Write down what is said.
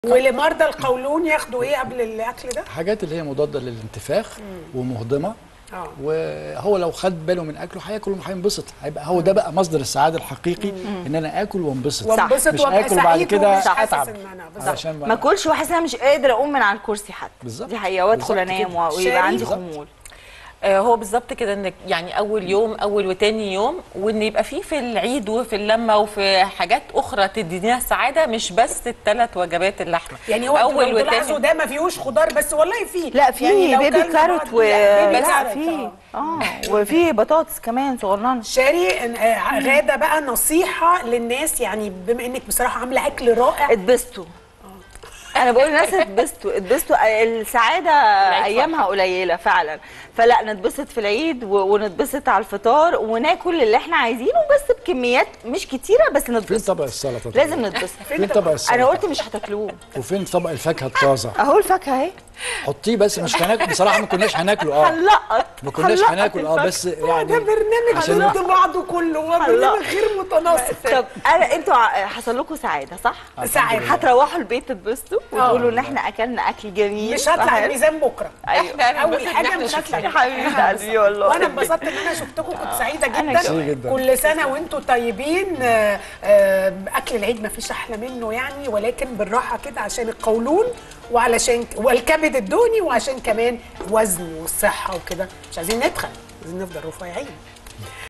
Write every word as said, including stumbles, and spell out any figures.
ولمرضى القولون ياخدوا ايه قبل الاكل ده؟ حاجات اللي هي مضاده للانتفاخ ومهضمه. اه وهو لو خد باله من اكله هياكل وهينبسط، هيبقى هو ده بقى مصدر السعاده الحقيقي. مم. ان انا اكل وانبسط وانبسط مش اكل وبعد كده اتعب. عشان ما اكلش واحس ان انا مش قادره اقوم من على الكرسي حتى. بالظبط دي حقيقه، وادخل انام ويبقى عندي خمول. آه هو بالظبط كده، انك يعني اول يوم اول وتاني يوم، وان يبقى فيه في العيد وفي اللمه وفي حاجات اخرى تدينا السعاده، مش بس الثلاث وجبات اللحمه. يعني هو اول وتاني ده ما فيهوش خضار بس، والله فيه. لا فيه يعني بيبي كاروت و لا فيه اه وفيه بطاطس كمان صغننه. شاري غاده بقى نصيحه للناس، يعني بما انك بصراحه عامله اكل رائع. اتبسطوا. انا بقول للناس اتبسطوا اتبسطوا، السعاده ايامها قليله فعلا، فلا نتبسط في العيد ونتبسط على الفطار وناكل اللي احنا عايزينه بس بكميات مش كتيره، بس نتبسط. فين طبق السلطه؟ لازم نتبسط. فين طبق السلطه؟ انا قلت مش هتاكلوه. وفين طبق الفاكهه الطازه؟ اهو الفاكهه اهي، حطيه بس مش هناكل بصراحه، ما كناش هناكله. اه هنلقط ما كناش هناكل اه بس يعني ده برنامج ضد بعضه كله، هو برنامج غير متناسق. طب انا انتوا حصل لكم سعاده صح؟ سعاده. هتروحوا البيت تتبسطوا وتقولوا ان احنا اكلنا اكل جميل. مش هطلع الميزان بكره. ايوه اول حاجه مش هطلع. يا حبيبه قلبي والله. وانا انبسطت ان انا شفتكم، كنت سعيده جدا. كل سنه وانتم طيبين. اكل العيد ما فيش احلى منه يعني، ولكن بالراحه كده عشان القولون وعلشان والكبد الدهني، وعشان كمان وزن والصحه وكده. مش عايزين نتخن، عايزين نفضل رفيعين.